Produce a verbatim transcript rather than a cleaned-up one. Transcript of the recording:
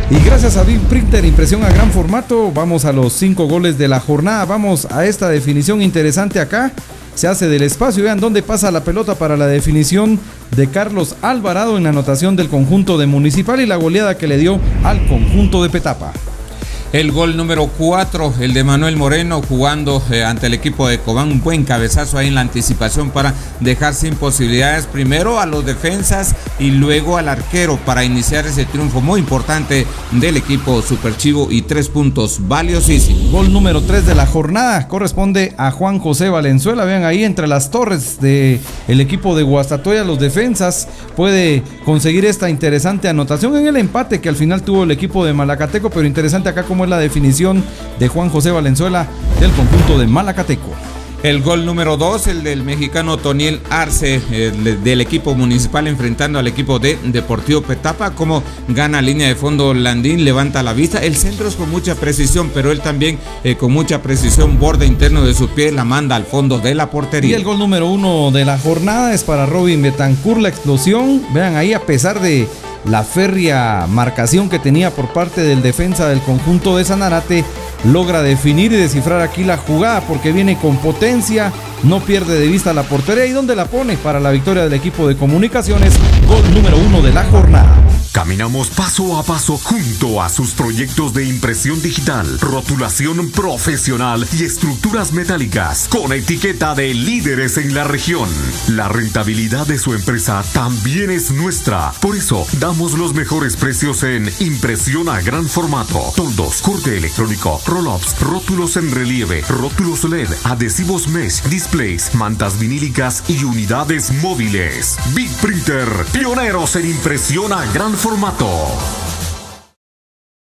Y gracias a Big Printer, impresión a gran formato, vamos a los cinco goles de la jornada. Vamos a esta definición interesante acá. Se hace del espacio, vean dónde pasa la pelota para la definición de Carlos Alvarado en la anotación del conjunto de Municipal y la goleada que le dio al conjunto de Petapa. El gol número cuatro, el de Manuel Moreno, jugando eh, ante el equipo de Cobán. Un buen cabezazo ahí en la anticipación para dejar sin posibilidades primero a los defensas y luego al arquero para iniciar ese triunfo muy importante del equipo Super Chivo y tres puntos valiosísimos. Gol número tres de la jornada corresponde a Juan José Valenzuela. Vean ahí entre las torres del equipo de Guastatoya, los defensas puede conseguir esta interesante anotación en el empate que al final tuvo el equipo de Malacateco, pero interesante acá como es la definición de Juan José Valenzuela del conjunto de Malacateco. El gol número dos, el del mexicano Toniel Arce, eh, del equipo Municipal enfrentando al equipo de Deportivo Petapa. Como gana línea de fondo Landín, levanta la vista. El centro es con mucha precisión, pero él también eh, con mucha precisión, borde interno de su pie, la manda al fondo de la portería. Y el gol número uno de la jornada es para Robin Betancourt, la explosión. Vean ahí, a pesar de la férrea marcación que tenía por parte del defensa del conjunto de Sanarate, logra definir y descifrar aquí la jugada porque viene con potencia, no pierde de vista la portería y donde la pone para la victoria del equipo de Comunicaciones. Gol número uno de la jornada. Caminamos paso a paso junto a sus proyectos de impresión digital, rotulación profesional y estructuras metálicas con etiqueta de líderes en la región. La rentabilidad de su empresa también es nuestra. Por eso damos los mejores precios en impresión a gran formato, toldos, corte electrónico, roll-ups, rótulos en relieve, rótulos L E D, adhesivos mesh, displays, mantas vinílicas y unidades móviles. Big Printer, pioneros en impresión a gran formato.